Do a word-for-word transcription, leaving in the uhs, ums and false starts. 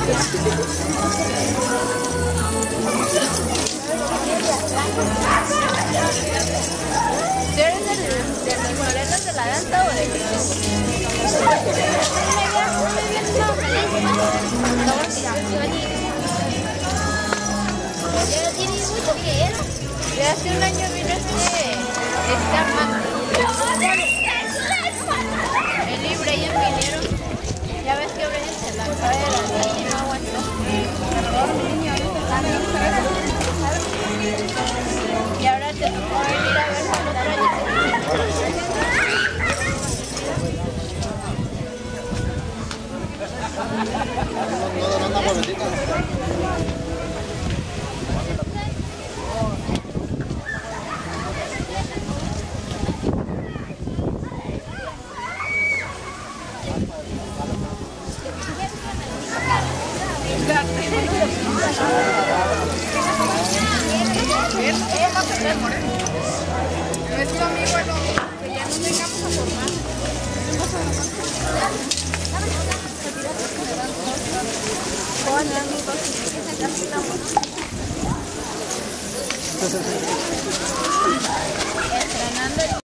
¿Tú eres del, de los morenos de la danza o de qué? Ya tiene mucho que era. Ya hace un año vino este, este Armando. El libre, ellos vinieron. Ya ves que Brian se lanzó de la niña y no aguantó. Y ahora te tocó venir a ver con otra Nuestro amigo el otro, que ya nos vengamos a formar. Entrenando.